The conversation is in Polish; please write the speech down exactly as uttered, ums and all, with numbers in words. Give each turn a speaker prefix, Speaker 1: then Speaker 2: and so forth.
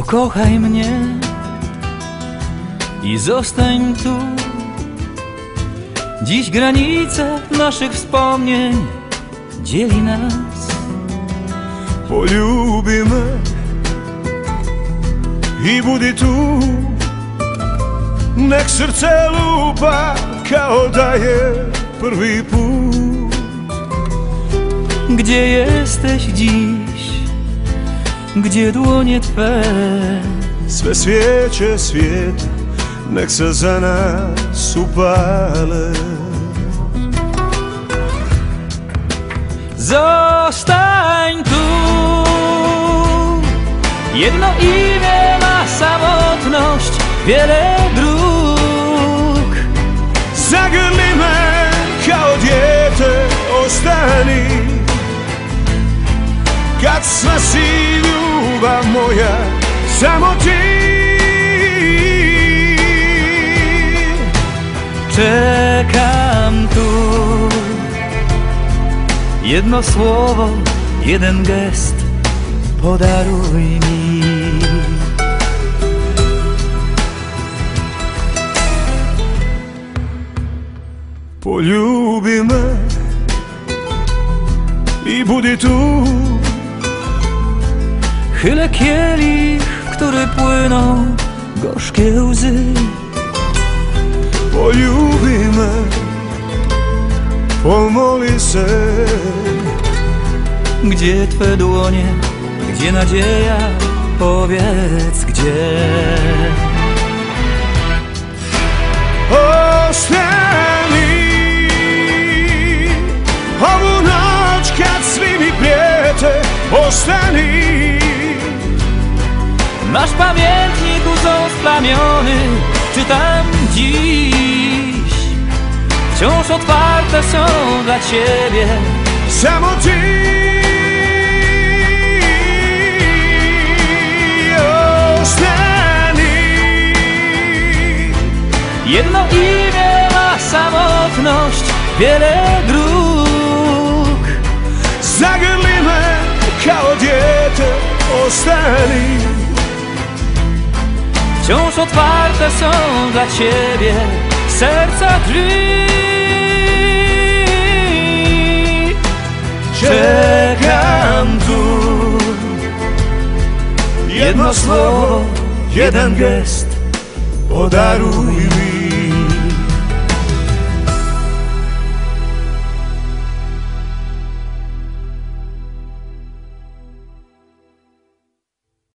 Speaker 1: Pokochaj mnie i zostań tu. Dziś granice naszych wspomnień dzieli nas.
Speaker 2: Poljubi me i budi tu. Nek srce lupa kao da je prvi put.
Speaker 1: Gdzie jesteś dziś? Gdzie dłonie Twe?
Speaker 2: Sve svijeće svijeta nek se za nas upale.
Speaker 1: Zostań tu. Jedno imię ma samotność, wiele dróg.
Speaker 2: Zagrli me kao dijete, ostani. Kad sva si ljubav moja, samo ti.
Speaker 1: Czekam tu. Jedno słowo, jeden gest, podaruj mi.
Speaker 2: Poljubi me i budi tu.
Speaker 1: Chylę kielich, w który płyną gorzkie łzy.
Speaker 2: Poljubi me, pomoli se.
Speaker 1: Gdzie Twe dłonie, gdzie nadzieja, powiedz gdzie.
Speaker 2: Ostani ovu noć kad svi mi prijete, ostani.
Speaker 1: Nasz pamiętnik łzą splamiony, czytam dziś. Wciąż otwarte są dla Ciebie
Speaker 2: samo Ty. Ostani.
Speaker 1: Jedno imię ma samotność, wiele dróg.
Speaker 2: Zagrli me kao dijete, ostani.
Speaker 1: Wciąż otwarte są dla Ciebie serca drzwi.
Speaker 2: Czekam tu. Jedno słowo, jeden gest, podaruj mi.